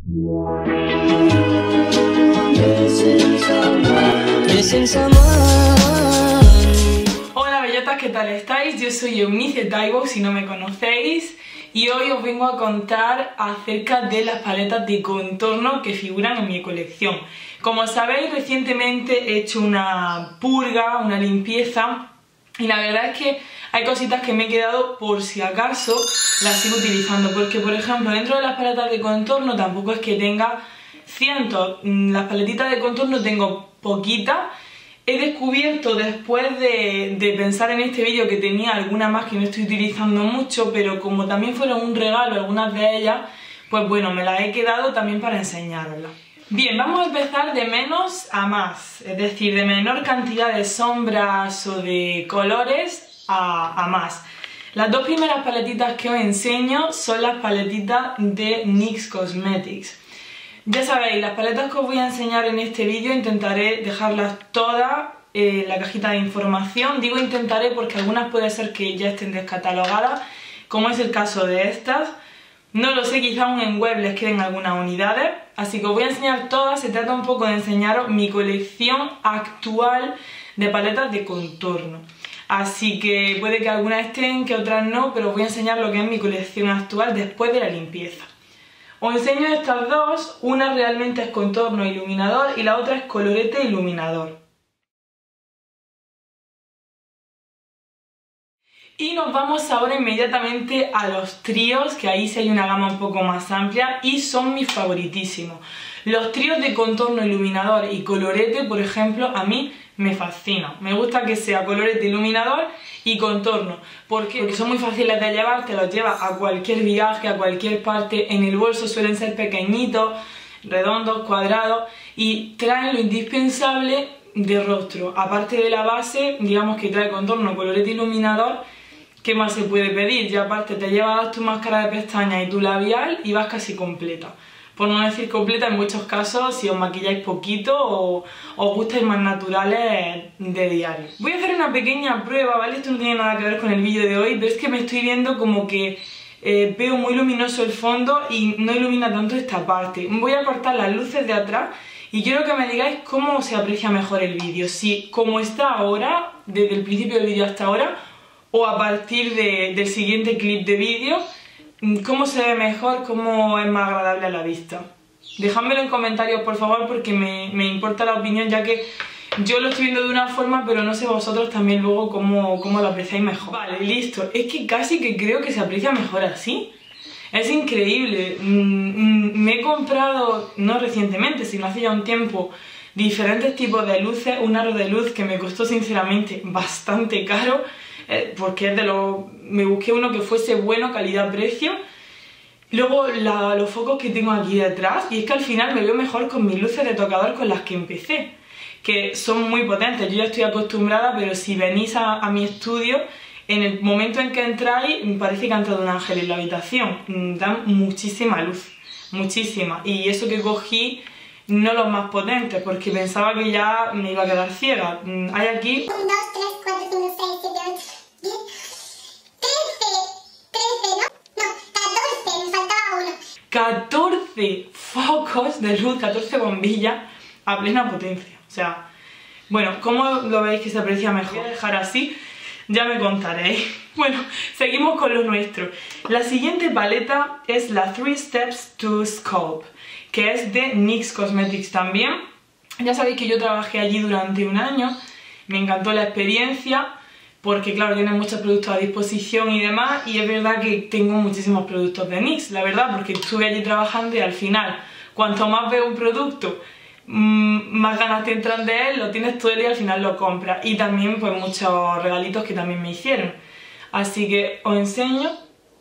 Hola bellotas, ¿qué tal estáis? Yo soy Eunice Taibo, si no me conocéis, y hoy os vengo a contar acerca de las paletas de contorno que figuran en mi colección. Como sabéis, recientemente he hecho una purga, una limpieza, y la verdad es que hay cositas que me he quedado por si acaso las sigo utilizando, porque por ejemplo dentro de las paletas de contorno tampoco es que tenga cientos, las paletitas de contorno tengo poquitas. He descubierto después de pensar en este vídeo que tenía alguna más que no estoy utilizando mucho, pero como también fueron un regalo algunas de ellas, pues bueno, me las he quedado también para enseñaroslas. Bien, vamos a empezar de menos a más, es decir, de menor cantidad de sombras o de colores a más. Las dos primeras paletitas que os enseño son las paletitas de NYX Cosmetics. Ya sabéis, las paletas que os voy a enseñar en este vídeo intentaré dejarlas todas en la cajita de información. Digo intentaré porque algunas puede ser que ya estén descatalogadas, como es el caso de estas. No lo sé, quizá aún en web les queden algunas unidades, así que os voy a enseñar todas. Se trata un poco de enseñaros mi colección actual de paletas de contorno. Así que puede que algunas estén, que otras no, pero os voy a enseñar lo que es mi colección actual después de la limpieza. Os enseño estas dos, una realmente es contorno iluminador y la otra es colorete iluminador. Y nos vamos ahora inmediatamente a los tríos, que ahí sí hay una gama un poco más amplia y son mis favoritísimos. Los tríos de contorno iluminador y colorete, por ejemplo, a mí me fascinan. Me gusta que sea colorete iluminador y contorno. ¿Por qué? Porque son muy fáciles de llevar, te los llevas a cualquier viaje, a cualquier parte. En el bolso suelen ser pequeñitos, redondos, cuadrados y traen lo indispensable de rostro. Aparte de la base, digamos que trae contorno, colorete iluminador. ¿Qué más se puede pedir? Ya aparte te llevas tu máscara de pestañas y tu labial y vas casi completa. Por no decir completa en muchos casos si os maquilláis poquito o os gustáis más naturales de diario. Voy a hacer una pequeña prueba, ¿vale? Esto no tiene nada que ver con el vídeo de hoy, pero es que me estoy viendo como que veo muy luminoso el fondo y no ilumina tanto esta parte. Voy a apartar las luces de atrás y quiero que me digáis cómo se aprecia mejor el vídeo. Si como está ahora, desde el principio del vídeo hasta ahora, o a partir del siguiente clip de vídeo, cómo se ve mejor, cómo es más agradable a la vista. Dejádmelo en comentarios por favor porque me importa la opinión, ya que yo lo estoy viendo de una forma pero no sé vosotros también luego cómo lo apreciáis mejor. Vale, listo, es que casi que creo que se aprecia mejor así. Es increíble. Me he comprado, no recientemente, sino hace ya un tiempo, diferentes tipos de luces, un aro de luz que me costó sinceramente bastante caro, porque es me busqué uno que fuese bueno, calidad-precio. Luego los focos que tengo aquí detrás, y es que al final me veo mejor con mis luces de tocador con las que empecé, que son muy potentes. Yo ya estoy acostumbrada, pero si venís a mi estudio, en el momento en que entráis, me parece que ha entrado un ángel en la habitación. Dan muchísima luz, muchísima. Y eso que cogí, no los más potentes, porque pensaba que ya me iba a quedar ciega. Hay aquí 1, 2, 3, 4, 5, 6, 7, 8, 10, 13, ¿no? No, 14, me faltaba uno. 14 focos de luz, 14 bombillas a plena potencia. O sea, bueno, ¿cómo lo veis que se aprecia mejor? Voy a dejar así, ya me contaréis. Bueno, seguimos con lo nuestro. La siguiente paleta es la 3 Steps to Sculpt, que es de NYX Cosmetics también. Ya sabéis que yo trabajé allí durante un año, me encantó la experiencia, porque claro, tienen muchos productos a disposición y demás, y es verdad que tengo muchísimos productos de NYX, la verdad, porque estuve allí trabajando y al final, cuanto más veo un producto, más ganas te entran de él, lo tienes todo el día y al final lo compras. Y también pues muchos regalitos que también me hicieron. Así que os enseño.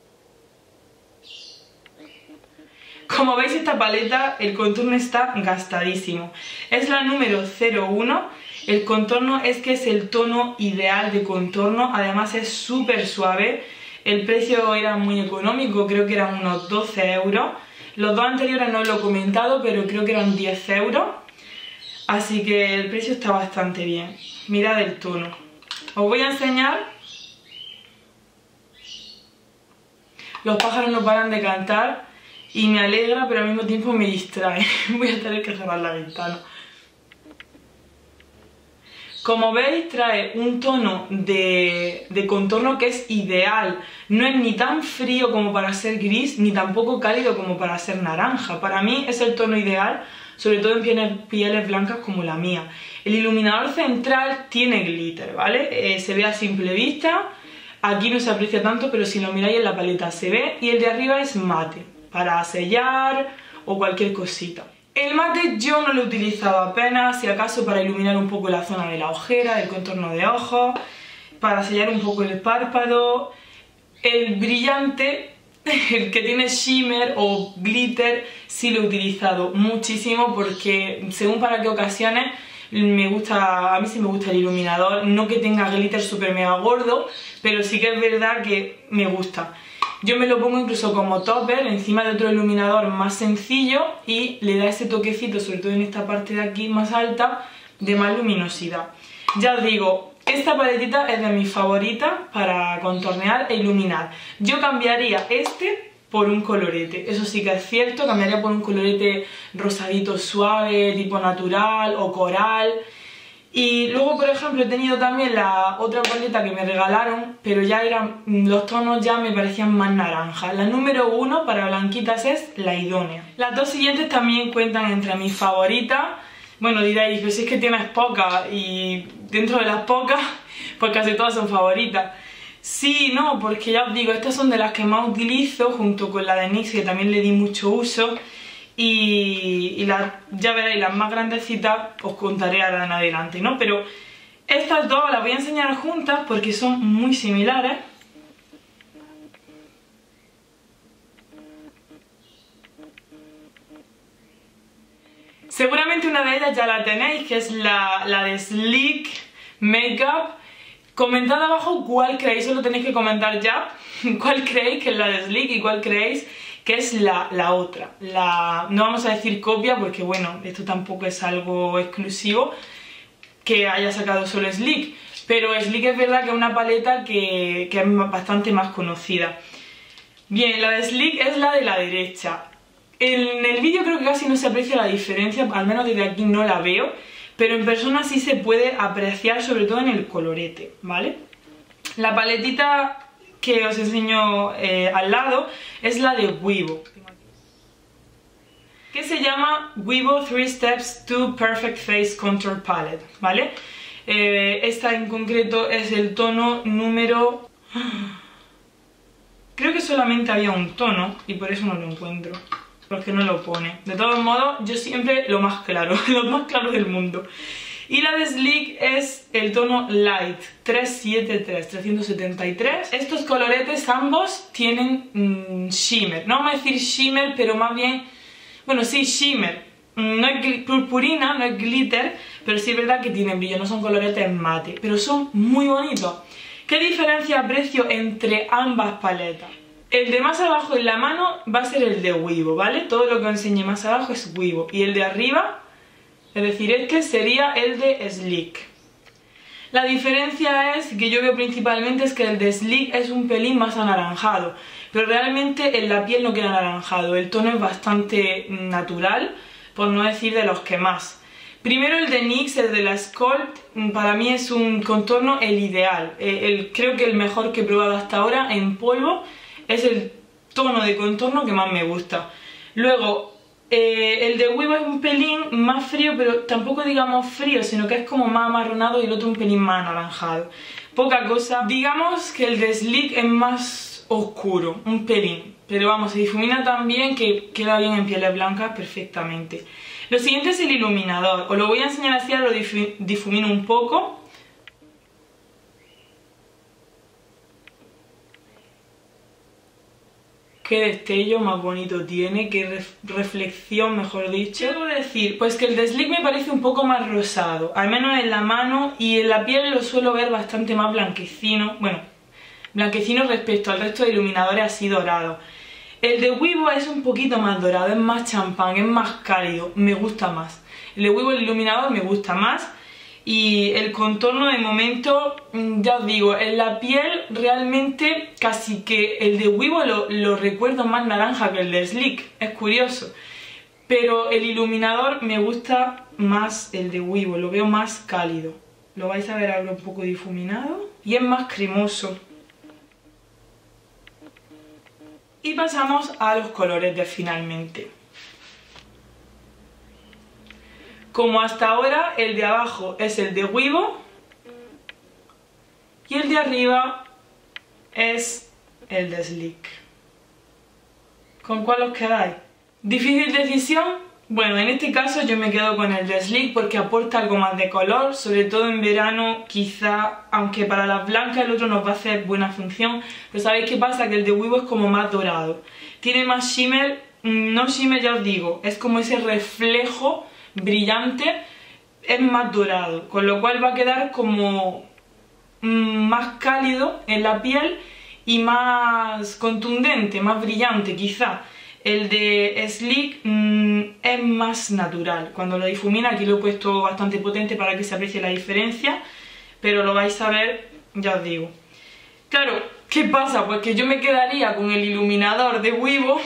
Como veis, esta paleta, el contorno está gastadísimo. Es la número 01. El contorno es que es el tono ideal de contorno. Además es súper suave. El precio era muy económico, creo que eran unos 12 euros. Los dos anteriores no lo he comentado, pero creo que eran 10 euros. Así que el precio está bastante bien. Mirad el tono. Os voy a enseñar. Los pájaros no paran de cantar. y me alegra, pero al mismo tiempo me distrae. Voy a tener que cerrar la ventana. Como veis, trae un tono de contorno que es ideal. No es ni tan frío como para ser gris, ni tampoco cálido como para ser naranja. Para mí es el tono ideal, sobre todo en pieles blancas como la mía. El iluminador central tiene glitter, ¿vale? Se ve a simple vista. Aquí no se aprecia tanto, pero si lo miráis en la paleta se ve. Y el de arriba es mate, para sellar o cualquier cosita. El mate yo no lo he utilizado apenas, si acaso para iluminar un poco la zona de la ojera, el contorno de ojos, para sellar un poco el párpado. El brillante, el que tiene shimmer o glitter, sí lo he utilizado muchísimo porque según para qué ocasiones a mí sí me gusta el iluminador, no que tenga glitter súper mega gordo, pero sí que es verdad que me gusta. Yo me lo pongo incluso como topper encima de otro iluminador más sencillo y le da ese toquecito, sobre todo en esta parte de aquí más alta, de más luminosidad. Ya os digo, esta paletita es de mis favoritas para contornear e iluminar. Yo cambiaría este por un colorete, eso sí que es cierto, cambiaría por un colorete rosadito suave, tipo natural o coral. Y luego, por ejemplo, he tenido también la otra paleta que me regalaron, pero ya eran, los tonos ya me parecían más naranjas. La número 1 para blanquitas es la idónea. Las dos siguientes también cuentan entre mis favoritas. Bueno, diréis, pero si es que tienes pocas, y dentro de las pocas, pues casi todas son favoritas. Sí, no, porque ya os digo, estas son de las que más utilizo, junto con la de NYX, que también le di mucho uso. Y ya veréis, las más grandecitas os contaré ahora en adelante, ¿no? Pero estas dos las voy a enseñar juntas porque son muy similares. Seguramente una de ellas ya la tenéis, que es la de Sleek Makeup. Comentad abajo cuál creéis, solo tenéis que comentar ya cuál creéis que es la de Sleek y cuál creéis que es la otra. No vamos a decir copia porque bueno, esto tampoco es algo exclusivo que haya sacado solo Sleek, pero Sleek es verdad que es una paleta que es bastante más conocida. Bien, la de Sleek es la de la derecha. En el vídeo creo que casi no se aprecia la diferencia, al menos desde aquí no la veo, pero en persona sí se puede apreciar, sobre todo en el colorete, ¿vale? La paletita que os enseño al lado es la de Vivo, que se llama Vivo 3 Steps to Perfect Face Contour Palette, ¿vale? Esta en concreto es el tono número... Creo que solamente había un tono y por eso no lo encuentro, porque no lo pone. De todos modos, yo siempre lo más claro, lo más claro del mundo. Y la de Sleek es el tono Light 373. Estos coloretes ambos tienen shimmer. No vamos a decir shimmer, pero más bien... Bueno, sí, shimmer. No es purpurina, no es glitter, pero sí es verdad que tienen brillo, no son coloretes mate. Pero son muy bonitos. ¿Qué diferencia aprecio entre ambas paletas? El de más abajo en la mano va a ser el de Vivo, ¿vale? Todo lo que os enseñe más abajo es Vivo. Y el de arriba... es decir, este sería el de Sleek. La diferencia es que yo veo principalmente es que el de Sleek es un pelín más anaranjado, pero realmente en la piel no queda anaranjado, el tono es bastante natural, por no decir de los que más. Primero el de NYX, el de la Sculpt, para mí es un contorno el ideal, creo que el mejor que he probado hasta ahora en polvo, es el tono de contorno que más me gusta. Luego, el de Vivo es un pelín más frío, pero tampoco digamos frío, sino que es como más amarronado y el otro un pelín más anaranjado. Poca cosa. Digamos que el de Sleek es más oscuro, un pelín. Pero vamos, se difumina tan bien que queda bien en pieles blancas perfectamente. Lo siguiente es el iluminador. Os lo voy a enseñar así, ahora lo difumino un poco. Qué destello más bonito tiene, qué reflexión, mejor dicho. ¿Qué puedo decir? Pues que el de Sleek me parece un poco más rosado, al menos en la mano, y en la piel lo suelo ver bastante más blanquecino. Bueno, blanquecino respecto al resto de iluminadores así dorados. El de Vivo es un poquito más dorado, es más champán, es más cálido, me gusta más. El de Vivo, el iluminador, me gusta más. Y el contorno de momento, ya os digo, en la piel realmente casi que el de Vivo lo recuerdo más naranja que el de Sleek, es curioso. Pero el iluminador me gusta más el de Vivo, lo veo más cálido. Lo vais a ver ahora un poco difuminado y es más cremoso. Y pasamos a los coloretes finalmente. Como hasta ahora, el de abajo es el de Vivo y el de arriba es el de Sleek. ¿Con cuál os quedáis? ¿Difícil decisión? Bueno, en este caso yo me quedo con el de Sleek porque aporta algo más de color, sobre todo en verano, quizá, aunque para las blancas el otro nos va a hacer buena función, pero ¿sabéis qué pasa? Que el de Vivo es como más dorado. Tiene más shimmer, no shimmer ya os digo, es como ese reflejo brillante, es más dorado, con lo cual va a quedar como más cálido en la piel y más contundente, más brillante quizá. El de Sleek es más natural. Cuando lo difumina, aquí lo he puesto bastante potente para que se aprecie la diferencia, pero lo vais a ver, ya os digo. Claro, ¿qué pasa? Pues que yo me quedaría con el iluminador de Vivo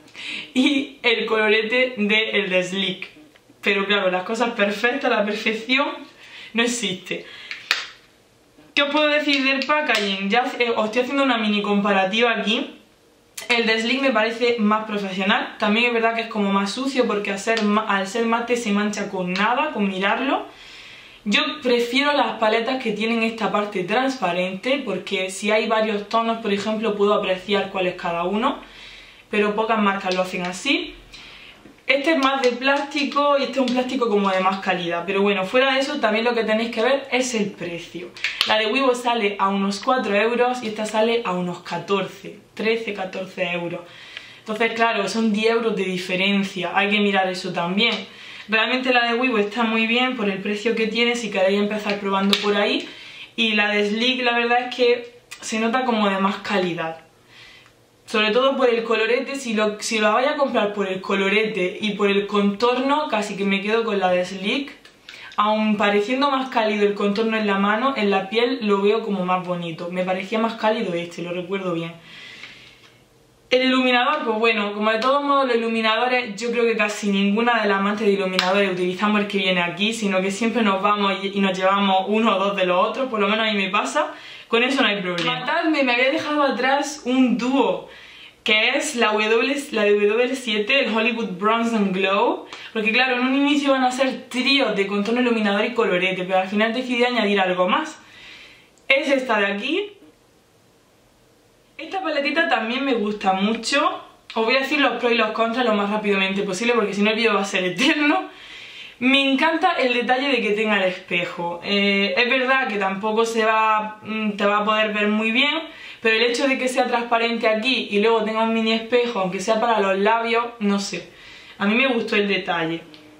y el colorete del de Sleek. Pero claro, las cosas perfectas, la perfección, no existe. ¿Qué os puedo decir del packaging? Ya os estoy haciendo una mini comparativa aquí. El de Sleek me parece más profesional. También es verdad que es como más sucio porque al ser mate se mancha con nada, con mirarlo. Yo prefiero las paletas que tienen esta parte transparente porque si hay varios tonos, por ejemplo, puedo apreciar cuál es cada uno. Pero pocas marcas lo hacen así. Este es más de plástico y este es un plástico como de más calidad. Pero bueno, fuera de eso también lo que tenéis que ver es el precio. La de Vivo sale a unos 4 euros y esta sale a unos 14, 13, 14 euros. Entonces claro, son 10 euros de diferencia, hay que mirar eso también. Realmente la de Vivo está muy bien por el precio que tiene si queréis empezar probando por ahí. Y la de Sleek la verdad es que se nota como de más calidad. Sobre todo por el colorete, si lo vais a comprar por el colorete y por el contorno, casi que me quedo con la de Sleek. Aun pareciendo más cálido el contorno en la mano, en la piel lo veo como más bonito. Me parecía más cálido este, lo recuerdo bien. El iluminador, pues bueno, como de todos modos los iluminadores, yo creo que casi ninguna de las amantes de iluminadores utilizamos el que viene aquí, sino que siempre nos vamos y nos llevamos uno o dos de los otros, por lo menos a mí me pasa. Con eso no hay problema. Matadme, me había dejado atrás un dúo, que es la de W7, el Hollywood Bronze and Glow. Porque claro, en un inicio van a ser tríos de contorno, iluminador y colorete, pero al final decidí añadir algo más. Es esta de aquí. Esta paletita también me gusta mucho. Os voy a decir los pros y los contras lo más rápidamente posible, porque si no el vídeo va a ser eterno. Me encanta el detalle de que tenga el espejo. Es verdad que tampoco te va a poder ver muy bien, pero el hecho de que sea transparente aquí y luego tenga un mini espejo, aunque sea para los labios, no sé. A mí me gustó el detalle.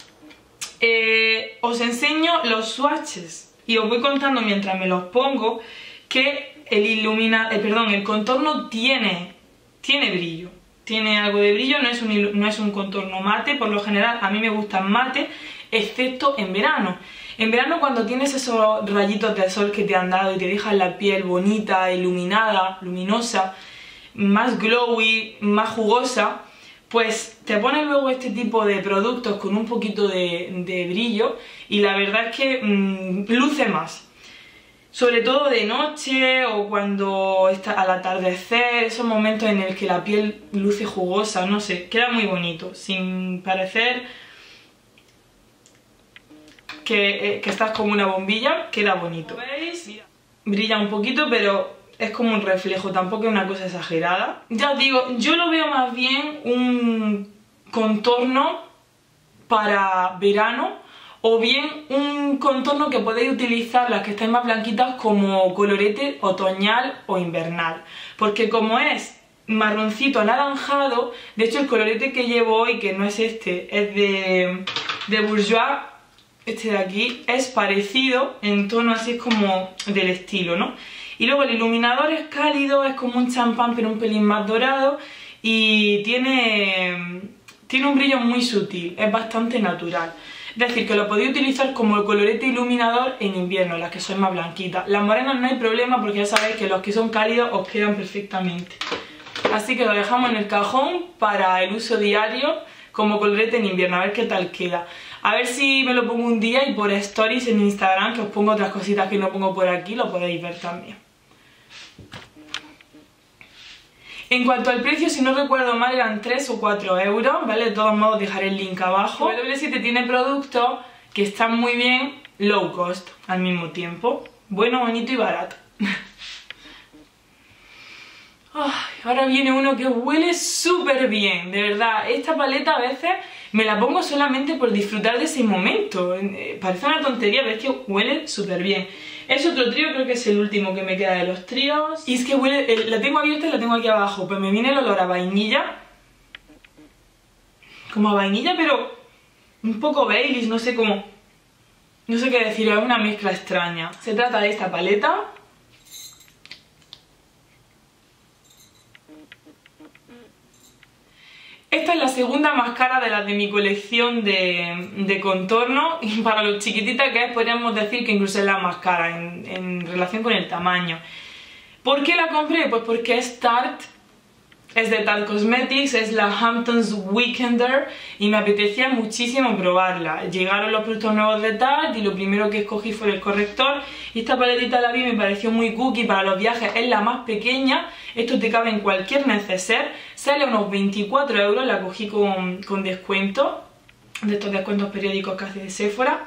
Os enseño los swatches y os voy contando mientras me los pongo que el contorno tiene brillo. Tiene algo de brillo, no es un contorno mate. Por lo general a mí me gustan mate, excepto en verano. En verano, cuando tienes esos rayitos de sol que te han dado y te dejan la piel bonita, iluminada, luminosa, más glowy, más jugosa, pues te pones luego este tipo de productos con un poquito de brillo y la verdad es que luce más. Sobre todo de noche o cuando está al atardecer, esos momentos en el que la piel luce jugosa, no sé, queda muy bonito, sin parecer que estás como una bombilla, queda bonito. ¿Veis? Mira, brilla un poquito, pero es como un reflejo, tampoco es una cosa exagerada. Ya os digo, yo lo veo más bien un contorno para verano, o bien un contorno que podéis utilizar las que estáis más blanquitas como colorete otoñal o invernal. Porque como es marroncito anaranjado, de hecho el colorete que llevo hoy, que no es este, es de Bourjois, este de aquí, es parecido en tono así, es como del estilo, ¿no? Y luego el iluminador es cálido, es como un champán pero un pelín más dorado y tiene tiene un brillo muy sutil, es bastante natural. Es decir, que lo podéis utilizar como el colorete iluminador en invierno, las que sois más blanquitas. Las morenas no hay problema porque ya sabéis que los que son cálidos os quedan perfectamente. Así que lo dejamos en el cajón para el uso diario como colorete en invierno, a ver qué tal queda. A ver si me lo pongo un día y por stories en Instagram, que os pongo otras cositas que no pongo por aquí, lo podéis ver también. En cuanto al precio, si no recuerdo mal, eran 3 o 4 euros, ¿vale? De todos modos dejaré el link abajo. W7 tiene productos que están muy bien low cost al mismo tiempo. Bueno, bonito y barato. Ay, ahora viene uno que huele súper bien, de verdad. Esta paleta a veces me la pongo solamente por disfrutar de ese momento. Parece una tontería, pero es que huele súper bien. Es otro trío, creo que es el último que me queda de los tríos. Y es que huele, la tengo abierta y la tengo aquí abajo, pues me viene el olor a vainilla. Como a vainilla, pero un poco Baileys, no sé cómo... No sé qué decir, es una mezcla extraña. Se trata de esta paleta. Esta es la segunda más cara de las de mi colección de contorno, y para lo chiquitita que es podríamos decir que incluso es la más cara en relación con el tamaño. ¿Por qué la compré? Pues porque es Tarte, es de Tarte Cosmetics, es la Hamptons Weekender y me apetecía muchísimo probarla. Llegaron los productos nuevos de Tarte y lo primero que escogí fue el corrector. Y esta paletita la vi y me pareció muy cookie para los viajes, es la más pequeña. Esto te cabe en cualquier neceser, sale a unos 24 euros, la cogí con descuento, de estos descuentos periódicos que hace de Sephora.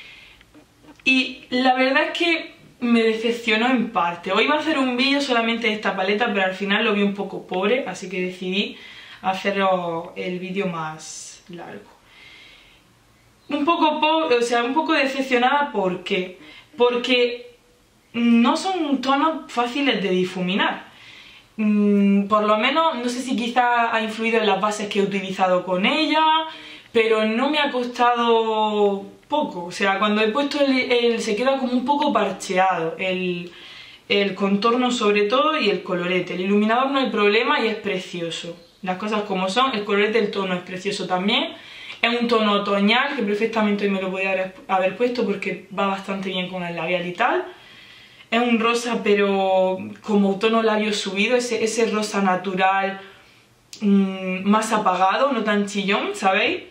Y la verdad es que me decepcionó en parte. Hoy iba a hacer un vídeo solamente de esta paleta, pero al final lo vi un poco pobre, así que decidí hacerlo el vídeo más largo. Un poco decepcionada, ¿por qué? Porque no son tonos fáciles de difuminar. Por lo menos, no sé si quizá ha influido en las bases que he utilizado con ella, pero no me ha costado poco. O sea, cuando he puesto se queda como un poco parcheado el contorno sobre todo y el colorete. El iluminador no hay problema y es precioso. Las cosas como son, el colorete, el tono es precioso también. Es un tono otoñal que perfectamente hoy me lo podía haber puesto porque va bastante bien con el labial y tal. Es un rosa pero como tono labio subido, ese rosa natural, más apagado, no tan chillón, ¿sabéis?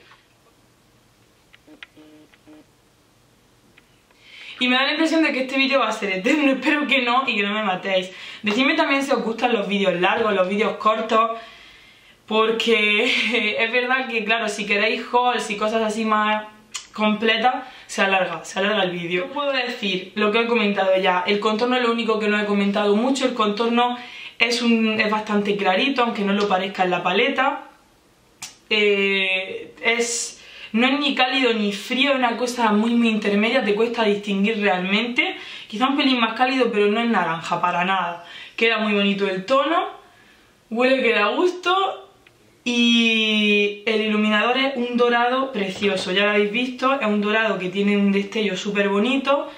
Y me da la impresión de que este vídeo va a ser eterno, espero que no y que no me matéis. Decidme también si os gustan los vídeos largos, los vídeos cortos, porque es verdad que, claro, si queréis hauls y cosas así más completas, se alarga el vídeo. No puedo decir lo que he comentado ya, el contorno es lo único que no he comentado mucho, el contorno es bastante clarito, aunque no lo parezca en la paleta. No es ni cálido ni frío, es una cosa muy intermedia, te cuesta distinguir realmente. Quizá un pelín más cálido, pero no es naranja, para nada. Queda muy bonito el tono, huele que da gusto y el iluminador es un dorado precioso, ya lo habéis visto, es un dorado que tiene un destello súper bonito.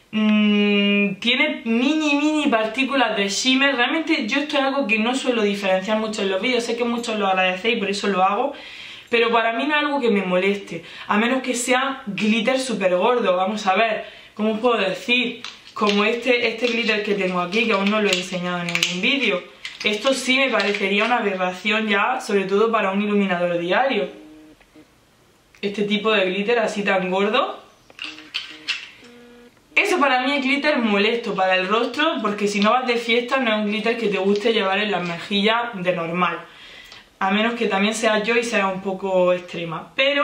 Tiene mini partículas de shimmer. Realmente yo esto es algo que no suelo diferenciar mucho en los vídeos, sé que muchos lo agradecéis, por eso lo hago. Pero para mí no es algo que me moleste, a menos que sea glitter súper gordo. Vamos a ver, ¿cómo puedo decir? Como este glitter que tengo aquí, que aún no lo he enseñado en ningún vídeo. Esto sí me parecería una aberración ya, sobre todo para un iluminador diario. Este tipo de glitter así tan gordo. Eso para mí es glitter molesto para el rostro, porque si no vas de fiesta no es un glitter que te guste llevar en las mejillas de normal. A menos que también sea yo y sea un poco extrema. Pero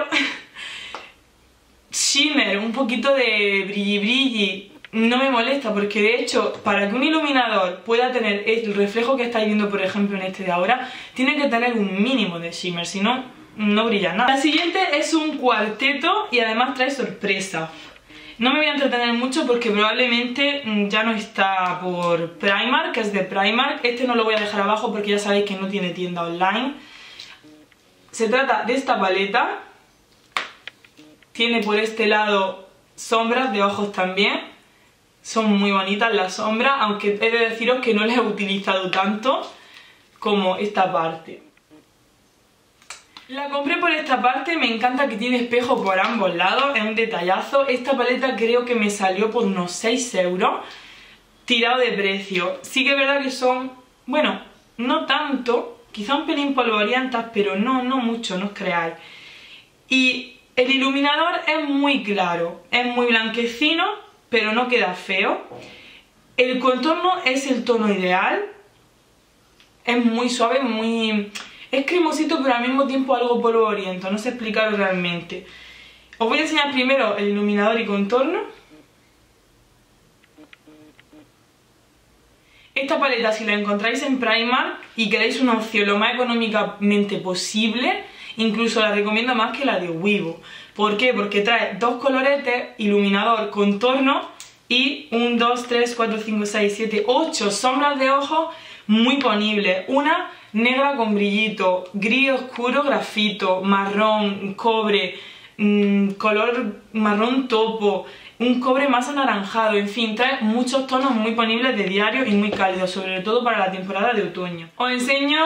shimmer, un poquito de brilli no me molesta, porque de hecho para que un iluminador pueda tener el reflejo que estáis viendo por ejemplo en este de ahora, tiene que tener un mínimo de shimmer, si no, no brilla nada. La siguiente es un cuarteto y además trae sorpresa. No me voy a entretener mucho porque probablemente ya no está por Primark, que es de Primark. Este no lo voy a dejar abajo porque ya sabéis que no tiene tienda online. Se trata de esta paleta. Tiene por este lado sombras de ojos también. Son muy bonitas las sombras, aunque he de deciros que no las he utilizado tanto como esta parte. La compré por esta parte, me encanta que tiene espejo por ambos lados, es un detallazo. Esta paleta creo que me salió por unos 6 euros, tirado de precio. Sí que es verdad que son, bueno, no tanto, quizá un pelín polvorientas, pero no mucho, no os creáis. Y el iluminador es muy claro, es muy blanquecino, pero no queda feo. El contorno es el tono ideal, es muy suave, es cremosito, pero al mismo tiempo algo polvoriento, no sé explicarlo realmente. Os voy a enseñar primero el iluminador y contorno. Esta paleta, si la encontráis en Primark y queréis una opción lo más económicamente posible, incluso la recomiendo más que la de Wibo. ¿Por qué? Porque trae dos coloretes, iluminador, contorno y 1, 2, 3, 4, 5, 6, 7, 8 sombras de ojos muy ponibles. Una negra con brillito, gris oscuro grafito, marrón, cobre, color marrón topo, un cobre más anaranjado, en fin, trae muchos tonos muy ponibles de diario y muy cálidos, sobre todo para la temporada de otoño. Os enseño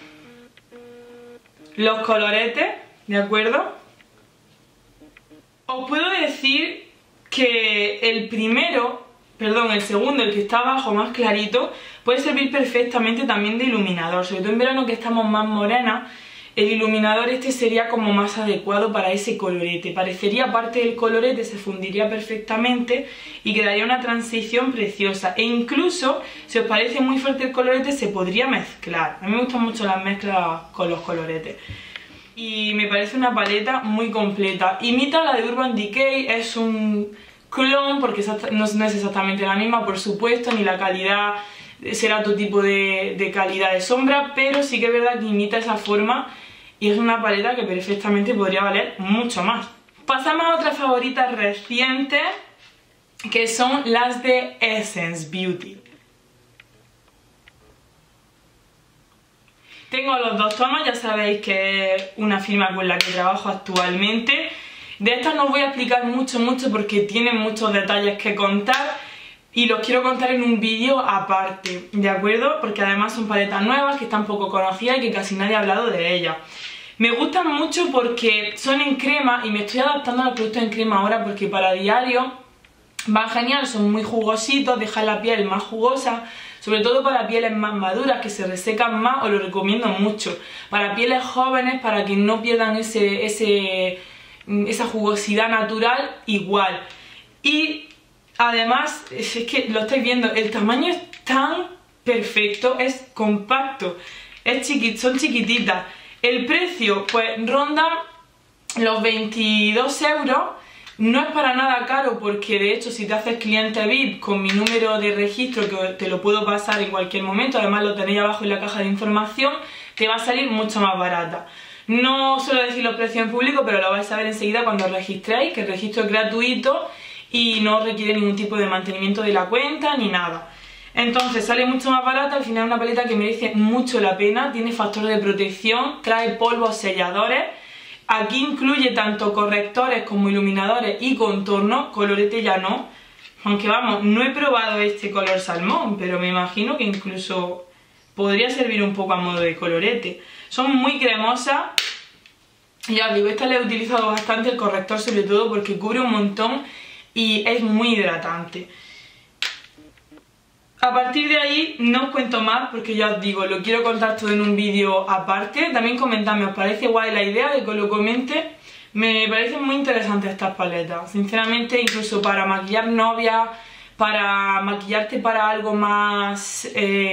los coloretes, ¿de acuerdo? Os puedo decir que el segundo, el que está abajo más clarito, puede servir perfectamente también de iluminador, sobre todo en verano que estamos más morenas. El iluminador este sería como más adecuado para ese colorete, parecería parte del colorete, se fundiría perfectamente y quedaría una transición preciosa. E incluso, si os parece muy fuerte el colorete, se podría mezclar. A mí me gustan mucho las mezclas con los coloretes. Y me parece una paleta muy completa. Imita la de Urban Decay, es un clon porque no es exactamente la misma, por supuesto, ni la calidad será otro tipo de calidad de sombra, pero sí que es verdad que imita esa forma y es una paleta que perfectamente podría valer mucho más. Pasamos a otras favoritas recientes, que son las de Essence Beauty. Tengo los dos tonos, ya sabéis que es una firma con la que trabajo actualmente. De estas no os voy a explicar mucho porque tienen muchos detalles que contar y los quiero contar en un vídeo aparte, ¿de acuerdo? Porque además son paletas nuevas que están poco conocidas y que casi nadie ha hablado de ellas. Me gustan mucho porque son en crema y me estoy adaptando a los productos en crema ahora porque para diario van genial, son muy jugositos, dejan la piel más jugosa. Sobre todo para pieles más maduras, que se resecan más, os lo recomiendo mucho. Para pieles jóvenes, para que no pierdan esa jugosidad natural, igual. Y además, es que lo estáis viendo, el tamaño es tan perfecto, es compacto, son chiquititas. El precio, pues ronda los 22 euros. No es para nada caro porque de hecho si te haces cliente VIP con mi número de registro, que te lo puedo pasar en cualquier momento, además lo tenéis abajo en la caja de información, te va a salir mucho más barata. No suelo decir los precios en público, pero lo vais a ver enseguida cuando os registréis, que el registro es gratuito y no requiere ningún tipo de mantenimiento de la cuenta ni nada. Entonces sale mucho más barata, al final es una paleta que merece mucho la pena, tiene factor de protección, trae polvos selladores. Aquí incluye tanto correctores como iluminadores y contorno, colorete ya no. Aunque vamos, no he probado este color salmón, pero me imagino que incluso podría servir un poco a modo de colorete. Son muy cremosas. Ya os digo, esta la he utilizado bastante, el corrector sobre todo, porque cubre un montón y es muy hidratante. A partir de ahí no os cuento más porque ya os digo, lo quiero contar todo en un vídeo aparte. También comentadme, ¿os parece guay la idea de que os lo comente? Me parecen muy interesantes estas paletas, sinceramente, incluso para maquillar novias, para maquillarte para algo más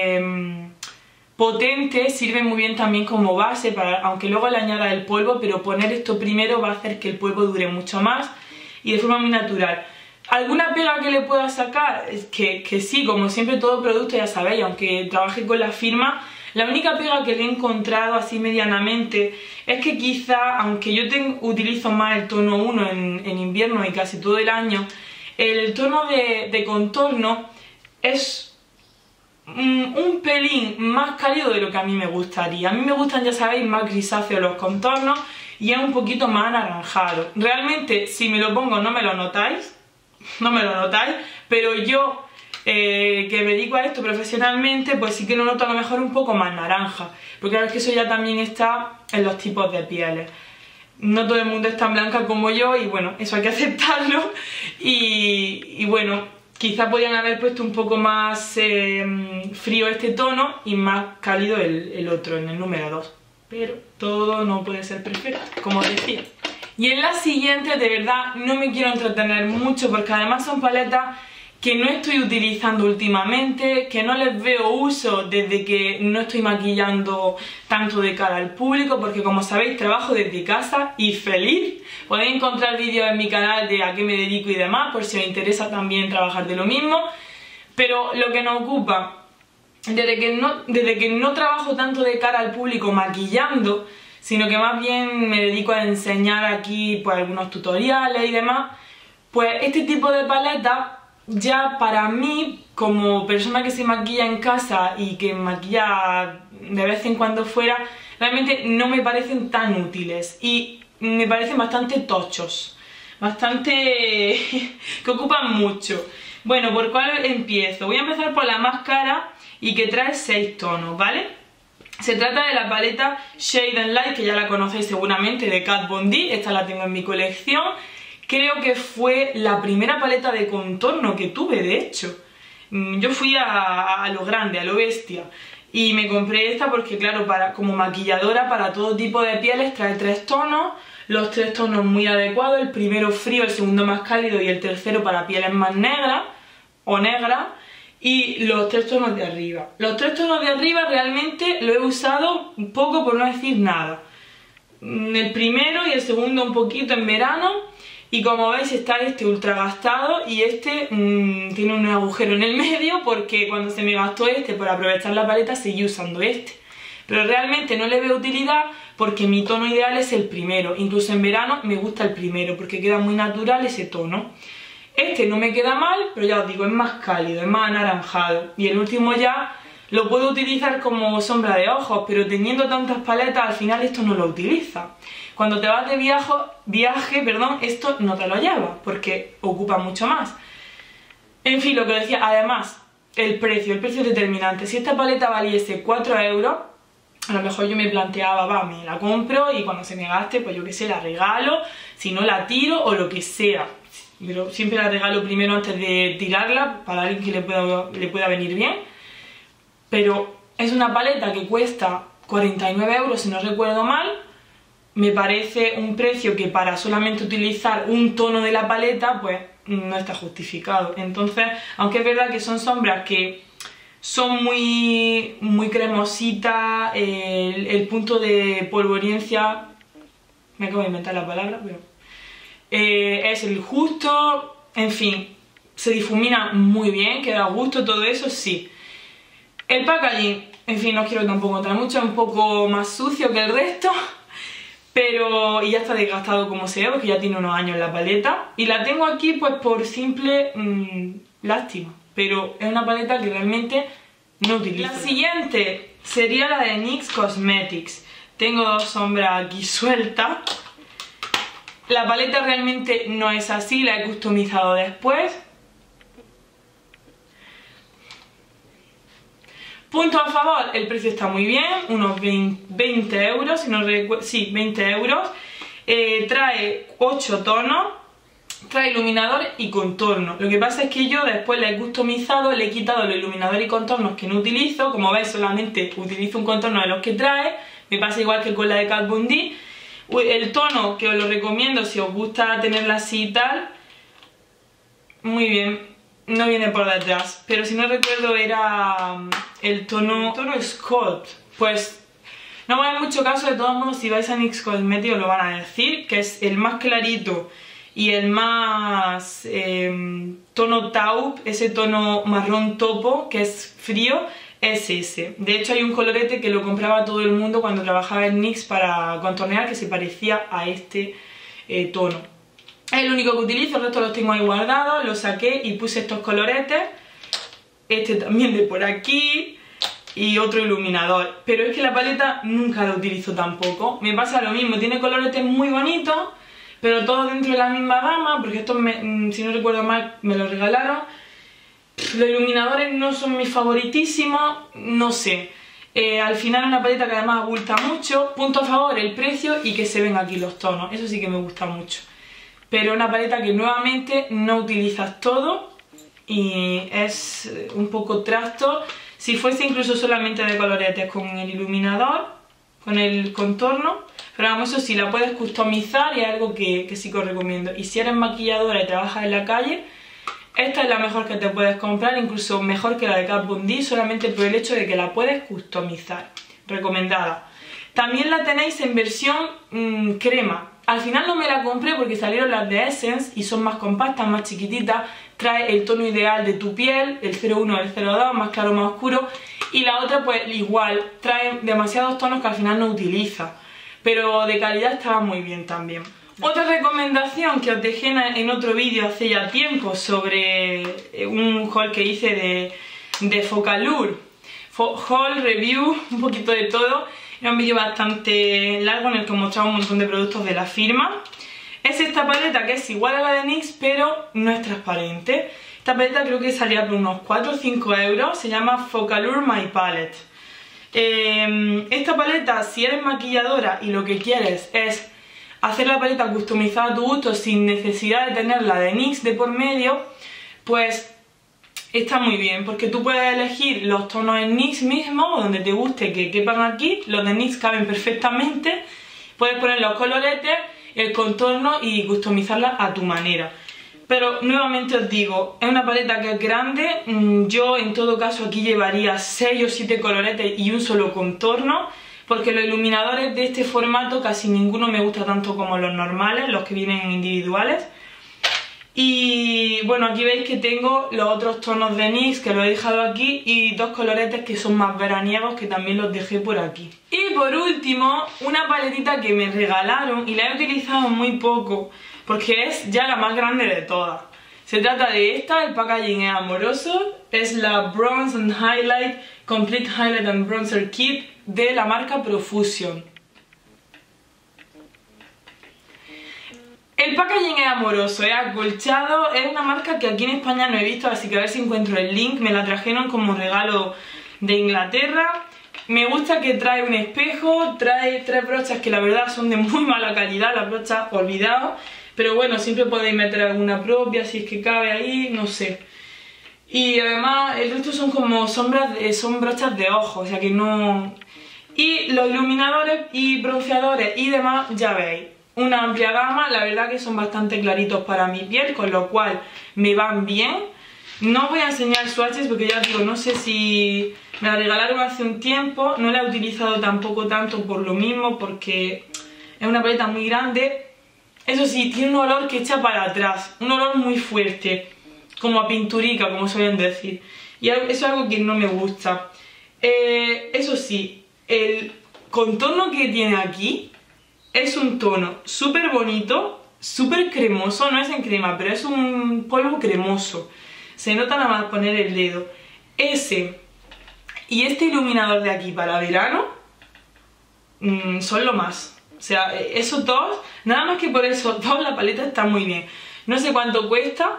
potente, sirve muy bien también como base, aunque luego le añada el polvo, pero poner esto primero va a hacer que el polvo dure mucho más y de forma muy natural. ¿Alguna pega que le pueda sacar? Es que sí, como siempre todo producto, ya sabéis, aunque trabaje con la firma, la única pega que le he encontrado así medianamente es que quizá, aunque yo utilizo más el tono 1 en invierno y casi todo el año, el tono de contorno es un pelín más cálido de lo que a mí me gustaría. A mí me gustan, ya sabéis, más grisáceos los contornos y es un poquito más anaranjado. Realmente, si me lo pongo no me lo notáis, pero yo que me dedico a esto profesionalmente, pues sí que lo noto a lo mejor un poco más naranja, porque claro, es que eso ya también está en los tipos de pieles. No todo el mundo es tan blanca como yo y bueno, eso hay que aceptarlo y bueno, quizá podrían haber puesto un poco más frío este tono y más cálido el otro, en el número 2. Pero todo no puede ser perfecto, como os decía. Y en la siguiente, de verdad, no me quiero entretener mucho porque además son paletas que no estoy utilizando últimamente, que no les veo uso desde que no estoy maquillando tanto de cara al público, porque como sabéis trabajo desde casa y feliz. Podéis encontrar vídeos en mi canal de a qué me dedico y demás, por si os interesa también trabajar de lo mismo. Pero lo que nos ocupa, desde que no trabajo tanto de cara al público maquillando, sino que más bien me dedico a enseñar aquí pues algunos tutoriales y demás, pues este tipo de paletas ya para mí, como persona que se maquilla en casa y que maquilla de vez en cuando fuera, realmente no me parecen tan útiles y me parecen bastante tochos, bastante que ocupan mucho. Bueno, ¿por cuál empiezo? Voy a empezar por la más cara y que trae 6 tonos, ¿vale? Se trata de la paleta Shade and Light, que ya la conocéis seguramente, de Kat Von D. Esta la tengo en mi colección. Creo que fue la primera paleta de contorno que tuve, de hecho. Yo fui a lo grande, a lo bestia. Y me compré esta porque, claro, como maquilladora para todo tipo de pieles trae 3 tonos. Los 3 tonos muy adecuados. El primero frío, el segundo más cálido y el tercero para pieles más negras o negras. Y los 3 tonos de arriba. Los 3 tonos de arriba realmente lo he usado un poco, por no decir nada. El primero y el segundo un poquito en verano. Y como veis está este ultra gastado y este tiene un agujero en el medio porque cuando se me gastó este por aprovechar la paleta seguí usando este. Pero realmente no le veo utilidad porque mi tono ideal es el primero. Incluso en verano me gusta el primero porque queda muy natural ese tono. Este no me queda mal, pero ya os digo, es más cálido, es más anaranjado. Y el último ya lo puedo utilizar como sombra de ojos, pero teniendo tantas paletas al final esto no lo utiliza. Cuando te vas de viaje, esto no te lo llevas porque ocupa mucho más. En fin, lo que decía, además, el precio es determinante. Si esta paleta valiese 4 euros, a lo mejor yo me planteaba, va, me la compro y cuando se me gaste, pues yo qué sé, la regalo, si no la tiro o lo que sea. Pero siempre la regalo primero antes de tirarla para alguien que le pueda venir bien. Pero es una paleta que cuesta 49 euros, si no recuerdo mal. Me parece un precio que para solamente utilizar un tono de la paleta, pues no está justificado. Entonces, aunque es verdad que son sombras que son muy cremositas, el punto de polvoriencia, me acabo de inventar la palabra, pero es el justo, en fin, se difumina muy bien, queda a gusto, todo eso sí. El packaging, en fin, no quiero tampoco entrar mucho, es un poco más sucio que el resto. Pero, y ya está desgastado como se ve, porque ya tiene unos años la paleta. Y la tengo aquí pues por simple lástima. Pero es una paleta que realmente no utilizo. La siguiente sería la de NYX Cosmetics. Tengo 2 sombras aquí sueltas. La paleta realmente no es así, la he customizado después. Punto a favor, el precio está muy bien, unos 20 euros, si no recuerdo, sí, 20 euros. Trae 8 tonos, trae iluminador y contorno. Lo que pasa es que yo después la he customizado, le he quitado los iluminadores y contornos que no utilizo. Como veis, solamente utilizo un contorno de los que trae. Me pasa igual que con la de Kat Von D. El tono, que os lo recomiendo si os gusta tenerla así y tal, muy bien. No viene por detrás, pero si no recuerdo era el tono Scott. Pues no me hagáis mucho caso, de todos modos si vais a NYX Cosmetics os lo van a decir, que es el más clarito y el más tono taupe, ese tono marrón topo que es frío, es ese. De hecho hay un colorete que lo compraba todo el mundo cuando trabajaba en NYX para contornear que se parecía a este tono. Es el único que utilizo, el resto los tengo ahí guardados, los saqué y puse estos coloretes. Este también de por aquí y otro iluminador. Pero es que la paleta nunca la utilizo tampoco. Me pasa lo mismo, tiene coloretes muy bonitos, pero todos dentro de la misma gama, porque estos, si no recuerdo mal, me los regalaron. Los iluminadores no son mis favoritísimos, no sé. Al final es una paleta que además abulta mucho. Punto a favor, el precio y que se ven aquí los tonos, eso sí que me gusta mucho. Pero una paleta que nuevamente no utilizas todo y es un poco trasto. Si fuese incluso solamente de coloretes con el iluminador, con el contorno, pero vamos, eso sí, la puedes customizar y es algo que sí que os recomiendo. Y si eres maquilladora y trabajas en la calle, esta es la mejor que te puedes comprar, incluso mejor que la de Kat Von D, solamente por el hecho de que la puedes customizar. Recomendada. También la tenéis en versión crema. Al final no me la compré porque salieron las de Essence y son más compactas, más chiquititas. Trae el tono ideal de tu piel, el 01, el 02, más claro, más oscuro. Y la otra pues igual, trae demasiados tonos que al final no utiliza. Pero de calidad estaba muy bien también. Otra recomendación que os dejé en otro vídeo hace ya tiempo sobre un haul que hice de Focallure. Haul, review, un poquito de todo. Era un vídeo bastante largo en el que os mostraba un montón de productos de la firma. Es esta paleta que es igual a la de NYX pero no es transparente. Esta paleta creo que salía por unos 4 o 5 euros. Se llama Focallure My Palette. Esta paleta, si eres maquilladora y lo que quieres es hacer la paleta customizada a tu gusto sin necesidad de tener la de NYX de por medio, pues está muy bien, porque tú puedes elegir los tonos en NYX mismo, o donde te guste que quepan aquí. Los de NYX caben perfectamente. Puedes poner los coloretes, el contorno y customizarla a tu manera. Pero nuevamente os digo, es una paleta que es grande. Yo en todo caso aquí llevaría 6 o 7 coloretes y un solo contorno, porque los iluminadores de este formato casi ninguno me gusta tanto como los normales, los que vienen individuales. Y bueno, aquí veis que tengo los otros tonos de NYX que los he dejado aquí y 2 coloretes que son más veraniegos que también los dejé por aquí. Y por último, una paletita que me regalaron y la he utilizado muy poco porque es ya la más grande de todas. Se trata de esta, el packaging es amoroso, es la Bronze and Highlight Complete Highlight and Bronzer Kit de la marca Profusion. El packaging es amoroso, es acolchado, es una marca que aquí en España no he visto, así que a ver si encuentro el link. Me la trajeron como regalo de Inglaterra. Me gusta que trae un espejo, trae 3 brochas que la verdad son de muy mala calidad, las brochas olvidados. Pero bueno, siempre podéis meter alguna propia si es que cabe ahí, no sé. Y además el resto son como sombras, son brochas de ojos, o sea que no... Y los iluminadores y bronceadores y demás, ya veis, una amplia gama, la verdad que son bastante claritos para mi piel, con lo cual me van bien. No os voy a enseñar swatches porque ya os digo, no sé si me la regalaron hace un tiempo, no la he utilizado tampoco tanto por lo mismo, porque es una paleta muy grande. Eso sí, tiene un olor que echa para atrás, un olor muy fuerte, como a pinturica, como suelen decir. Y eso es algo que no me gusta. Eso sí, el contorno que tiene aquí es un tono súper bonito, súper cremoso, no es en crema, pero es un polvo cremoso. Se nota nada más poner el dedo. Ese y este iluminador de aquí para verano son lo más. O sea, esos dos, nada más que por esos dos la paleta está muy bien. No sé cuánto cuesta.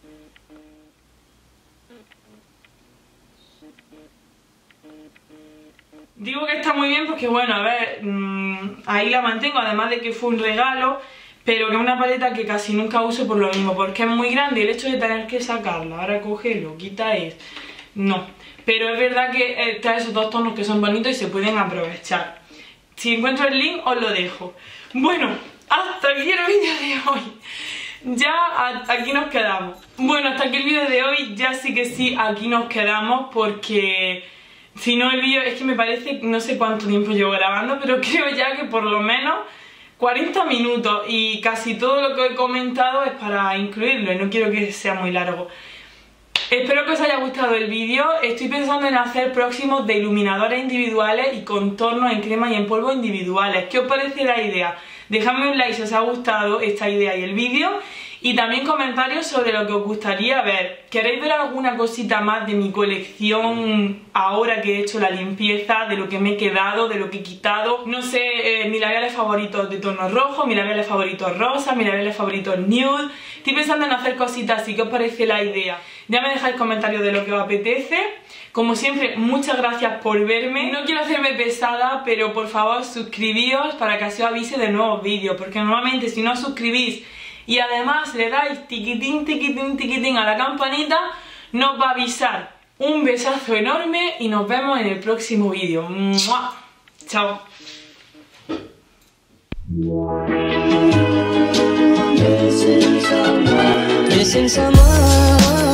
Digo que está muy bien porque, bueno, a ver, ahí la mantengo, además de que fue un regalo, pero que es una paleta que casi nunca uso por lo mismo, porque es muy grande y el hecho de tener que sacarla, ahora cógelo, quita es... No, pero es verdad que trae esos dos tonos que son bonitos y se pueden aprovechar. Si encuentro el link os lo dejo. Bueno, hasta aquí el vídeo de hoy. Ya aquí nos quedamos. Bueno, hasta aquí el vídeo de hoy. Ya sí que sí, aquí nos quedamos porque si no el vídeo es que me parece, no sé cuánto tiempo llevo grabando, pero creo ya que por lo menos 40 minutos y casi todo lo que he comentado es para incluirlo y no quiero que sea muy largo. Espero que os haya gustado el vídeo. Estoy pensando en hacer próximos de iluminadores individuales y contornos en crema y en polvo individuales. ¿Qué os parece la idea? Dejadme un like si os ha gustado esta idea y el vídeo. Y también comentarios sobre lo que os gustaría ver. ¿Queréis ver alguna cosita más de mi colección ahora que he hecho la limpieza? De lo que me he quedado, de lo que he quitado. No sé, mis labiales favoritos de tono rojo, mis labiales favoritos rosa, mis labiales favoritos nude. Estoy pensando en hacer cositas así. ¿Qué os parece la idea? Ya me dejáis comentarios de lo que os apetece. Como siempre, muchas gracias por verme. No quiero hacerme pesada, pero por favor suscribíos para que así os avise de nuevos vídeos, porque normalmente si no os suscribís y además le dais tiquitín, tiquitín, tiquitín a la campanita, nos va a avisar. Un besazo enorme y nos vemos en el próximo vídeo. ¡Mua! Chao. Missing someone